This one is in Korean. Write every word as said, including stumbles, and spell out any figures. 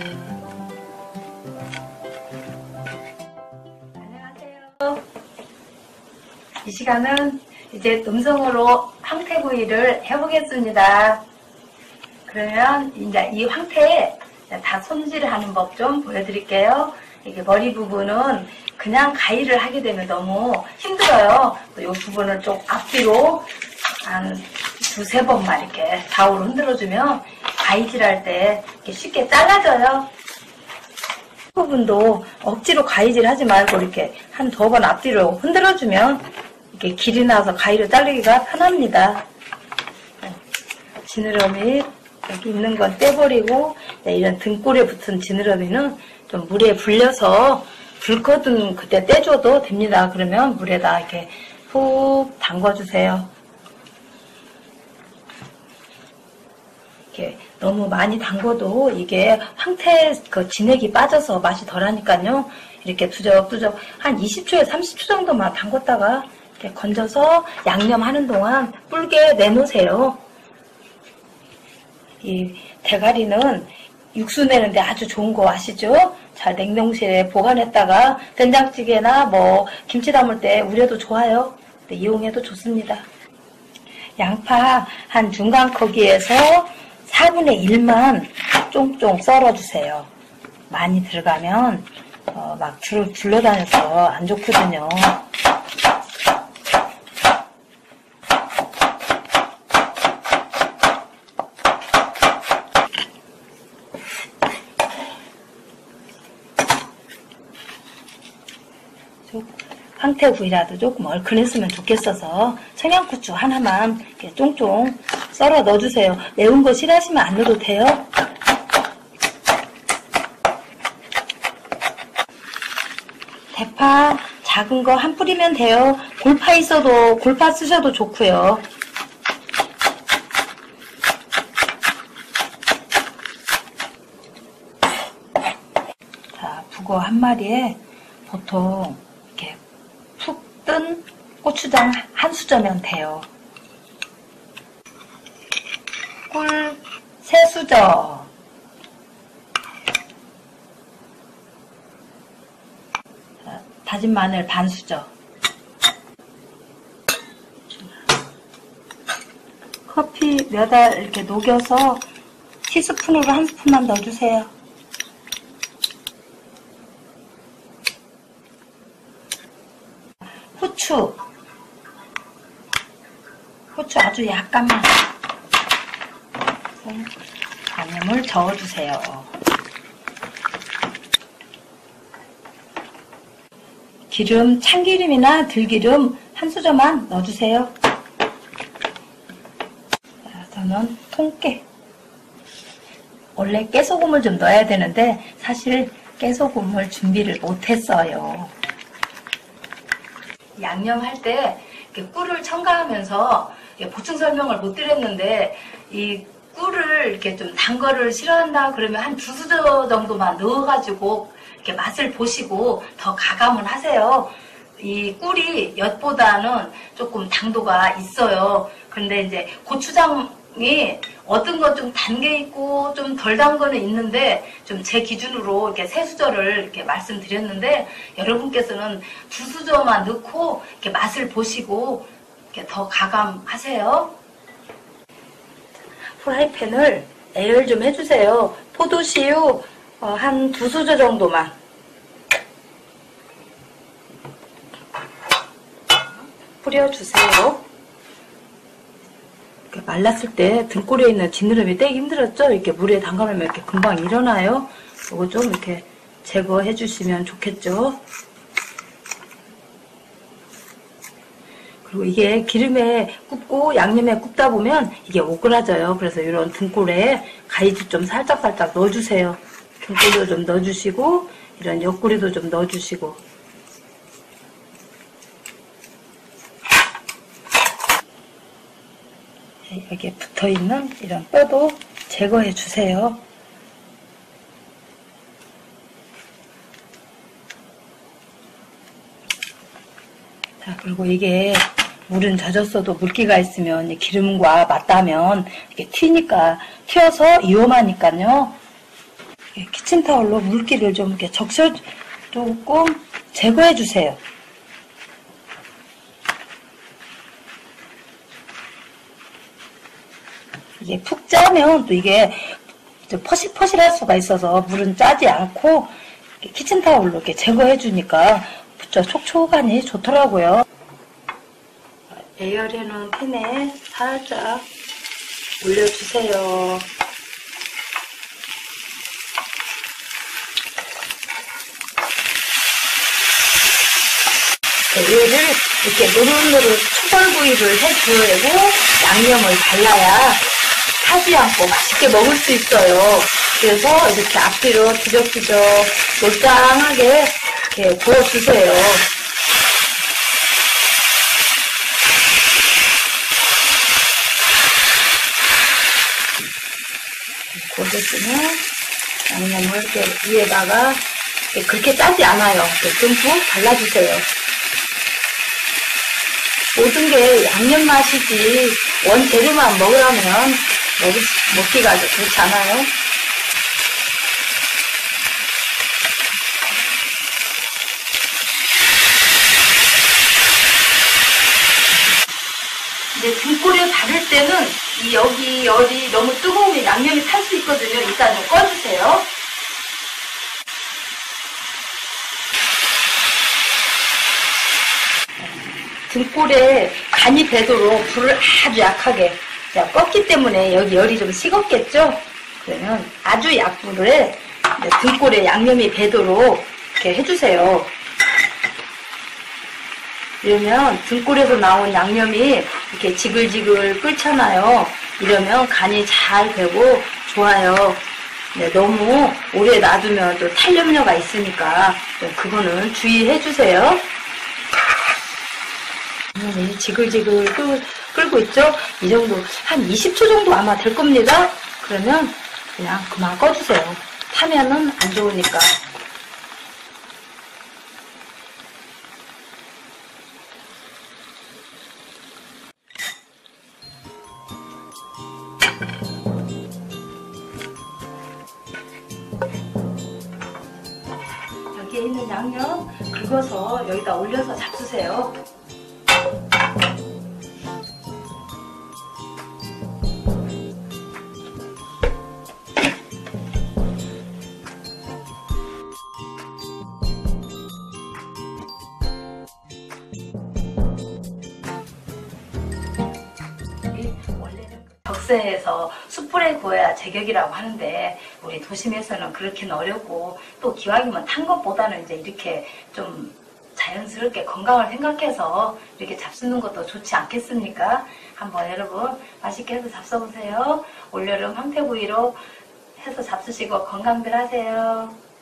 안녕하세요. 이 시간은 이제 음성으로 황태구이를 해보겠습니다. 그러면 이제 이 황태 다 손질하는 법 좀 보여드릴게요. 이게 머리 부분은 그냥 가위를 하게 되면 너무 힘들어요. 이 부분을 좀 앞뒤로 한 두세 번만 이렇게 좌우로 흔들어주면 가위질할 때 이렇게 쉽게 잘라져요. 이 부분도 억지로 가위질 하지 말고 이렇게 한 두 번 앞뒤로 흔들어주면 이렇게 길이 나서 가위로 자르기가 편합니다. 지느러미 여기 있는 건 떼버리고 이런 등골에 붙은 지느러미는 좀 물에 불려서 불거든 그때 떼줘도 됩니다. 그러면 물에다 이렇게 푹 담궈주세요. 이렇게 너무 많이 담궈도 이게 황태 그 진액이 빠져서 맛이 덜하니까요. 이렇게 두적두적 한 이십 초에 삼십 초 정도만 담궜다가 이렇게 건져서 양념하는 동안 불게 내놓으세요. 이 대가리는 육수 내는데 아주 좋은 거 아시죠? 잘 냉동실에 보관했다가 된장찌개나 뭐 김치 담을 때 우려도 좋아요. 이용해도 좋습니다. 양파 한 중간 크기에서 사분의 일만 쫑쫑 썰어주세요. 많이 들어가면 어 막 줄, 굴러다녀서 안 좋거든요. 황태구이라도 조금 얼큰했으면 좋겠어서 청양고추 하나만 이렇게 쫑쫑 썰어 넣어주세요. 매운 거 싫어하시면 안 넣어도 돼요. 대파 작은 거 한 뿌리면 돼요. 골파 있어도 골파 쓰셔도 좋고요. 자, 북어 한 마리에 보통 이렇게 푹 뜬 고추장 한 수저면 돼요. 꿀 세 수저, 다진 마늘 반 수저, 커피 몇 알 이렇게 녹여서 티스푼으로 한 스푼만 넣어주세요. 후추, 후추 아주 약간만 양념을 저어주세요. 기름, 참기름이나 들기름 한 수저만 넣어주세요. 저는 통깨. 원래 깨소금을 좀 넣어야 되는데 사실 깨소금을 준비를 못했어요. 양념할 때 꿀을 첨가하면서 보충 설명을 못 드렸는데 이 꿀을 이렇게 좀 단 거를 싫어한다 그러면 한 두 수저 정도만 넣어가지고 이렇게 맛을 보시고 더 가감을 하세요. 이 꿀이 엿보다는 조금 당도가 있어요. 그런데 이제 고추장이 어떤 거 좀 단 게 있고 좀 덜 단 거는 있는데 좀 제 기준으로 이렇게 세 수저를 이렇게 말씀드렸는데 여러분께서는 두 수저만 넣고 이렇게 맛을 보시고 이렇게 더 가감하세요. 프라이팬을 애열 좀 해주세요. 포도씨유 어, 한 두 수저 정도만. 뿌려주세요. 이렇게 말랐을 때 등골에 있는 지느러미 떼기 힘들었죠? 이렇게 물에 담가놓으면 이렇게 금방 일어나요. 이거 좀 이렇게 제거해 주시면 좋겠죠? 그리고 이게 기름에 굽고 양념에 굽다 보면 이게 오그라져요. 그래서 이런 등골에 가위질 좀 살짝살짝 넣어주세요. 등골도 좀 넣어주시고 이런 옆구리도 좀 넣어주시고 여기에 붙어있는 이런 뼈도 제거해 주세요. 자, 그리고 이게 물은 젖었어도 물기가 있으면 기름과 맞닿으면 이렇게 튀니까 튀어서 위험하니까요. 키친타올로 물기를 좀 이렇게 적셔 조금 제거해 주세요. 이게 푹 짜면 또 이게 퍼실퍼실할 수가 있어서 물은 짜지 않고 키친타올로 이렇게 제거해 주니까 촉촉하니 좋더라고요. 예열해놓은 팬에 살짝 올려주세요. 얘를 이렇게 노릇노릇 초벌구이를 해주고 양념을 발라야 타지 않고 맛있게 먹을 수 있어요. 그래서 이렇게 앞뒤로 뒤적뒤적 몰짱하게 이렇게 구워주세요. 구워졌으면 양념을 이렇게 위에다가 그렇게 짜지 않아요. 듬뿍 발라주세요. 모든 게 양념 맛이지 원재료만 먹으라면 먹, 먹기가 좋지 않아요? 이제 등골에 바를 때는 이 여기 열이 너무 뜨거우면 양념이 탈 수 있거든요. 일단 좀 꺼주세요. 등골에 간이 배도록 불을 아주 약하게 자, 껐기 때문에 여기 열이 좀 식었겠죠? 그러면 아주 약불에 등골에 양념이 배도록 이렇게 해주세요. 이러면 등골에서 나온 양념이 이렇게 지글지글 끓잖아요. 이러면 간이 잘 배고 좋아요. 네, 너무 오래 놔두면 또 탈염료가 있으니까 그거는 주의해 주세요. 이 지글지글 끓, 끓고 있죠? 이 정도 한 이십 초 정도 아마 될 겁니다. 그러면 그냥 그만 꺼주세요. 타면은 안 좋으니까. 여기에 있는 양념 긁어서 여기다 올려서 잡수세요. 덕세에서 숯불에 구워야 제격이라고 하는데 우리 도심에서는 그렇게는 어렵고 또 기왕이면 탄 것보다는 이제 이렇게 좀 자연스럽게 건강을 생각해서 이렇게 잡수는 것도 좋지 않겠습니까? 한번 여러분 맛있게 해서 잡숴보세요. 올여름 황태구이로 해서 잡수시고 건강들 하세요.